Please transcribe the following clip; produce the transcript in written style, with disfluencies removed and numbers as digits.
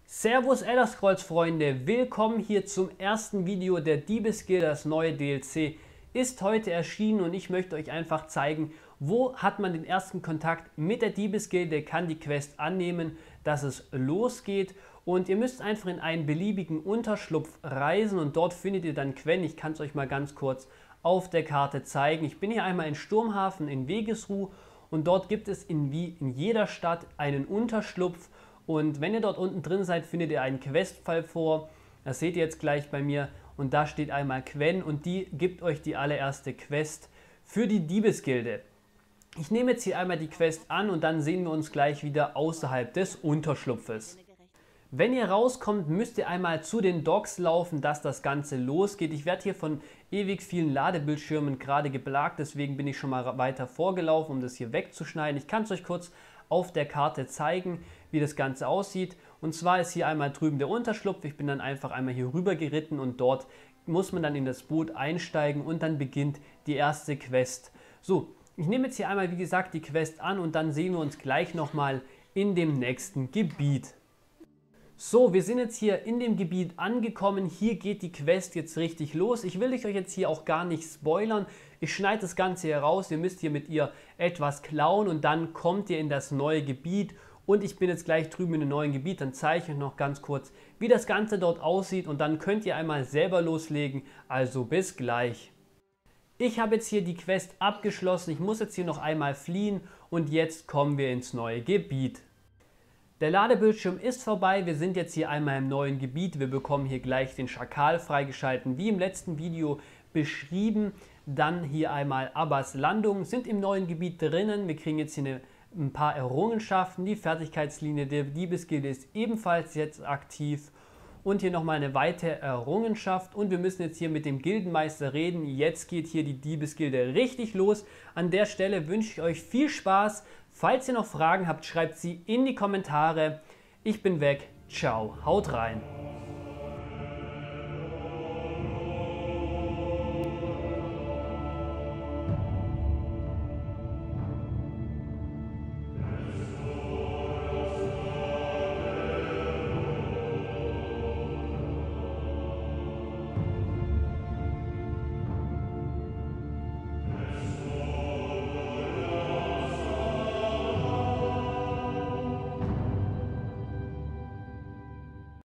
Servus Elder Scrolls Freunde, willkommen hier zum ersten Video der Diebesgilde. Das neue DLC ist heute erschienen und ich möchte euch einfach zeigen, wo hat man den ersten Kontakt mit der Diebesgilde, kann die Quest annehmen, dass es losgeht. Und ihr müsst einfach in einen beliebigen Unterschlupf reisen und dort findet ihr dann Quen. Ich kann es euch mal ganz kurz auf der Karte zeigen. Ich bin hier einmal in Sturmhafen in Wegesruh und dort gibt es wie in jeder Stadt einen Unterschlupf. Und wenn ihr dort unten drin seid, findet ihr einen Questfall vor. Das seht ihr jetzt gleich bei mir. Und da steht einmal Quen und die gibt euch die allererste Quest für die Diebesgilde. Ich nehme jetzt hier einmal die Quest an und dann sehen wir uns gleich wieder außerhalb des Unterschlupfes. Wenn ihr rauskommt, müsst ihr einmal zu den Docks laufen, dass das Ganze losgeht. Ich werde hier von ewig vielen Ladebildschirmen gerade geplagt, deswegen bin ich schon mal weiter vorgelaufen, um das hier wegzuschneiden. Ich kann es euch kurz auf der Karte zeigen, wie das Ganze aussieht. Und zwar ist hier einmal drüben der Unterschlupf. Ich bin dann einfach einmal hier rüber geritten und dort muss man dann in das Boot einsteigen und dann beginnt die erste Quest. So, ich nehme jetzt hier einmal wie gesagt die Quest an und dann sehen wir uns gleich nochmal in dem nächsten Gebiet. So, wir sind jetzt hier in dem Gebiet angekommen. Hier geht die Quest jetzt richtig los. Ich will euch jetzt hier auch gar nicht spoilern. Ich schneide das Ganze hier raus. Ihr müsst hier mit ihr etwas klauen und dann kommt ihr in das neue Gebiet. Und ich bin jetzt gleich drüben in dem neuen Gebiet. Dann zeige ich euch noch ganz kurz, wie das Ganze dort aussieht. Und dann könnt ihr einmal selber loslegen. Also bis gleich. Ich habe jetzt hier die Quest abgeschlossen. Ich muss jetzt hier noch einmal fliehen. Und jetzt kommen wir ins neue Gebiet. Der Ladebildschirm ist vorbei, wir sind jetzt hier einmal im neuen Gebiet, wir bekommen hier gleich den Schakal freigeschalten, wie im letzten Video beschrieben. Dann hier einmal Abbas Landung, sind im neuen Gebiet drinnen, wir kriegen jetzt hier ein paar Errungenschaften, die Fertigkeitslinie der Diebesgilde ist ebenfalls jetzt aktiv. Und hier nochmal eine weitere Errungenschaft und wir müssen jetzt hier mit dem Gildenmeister reden. Jetzt geht hier die Diebesgilde richtig los. An der Stelle wünsche ich euch viel Spaß. Falls ihr noch Fragen habt, schreibt sie in die Kommentare. Ich bin weg. Ciao, haut rein.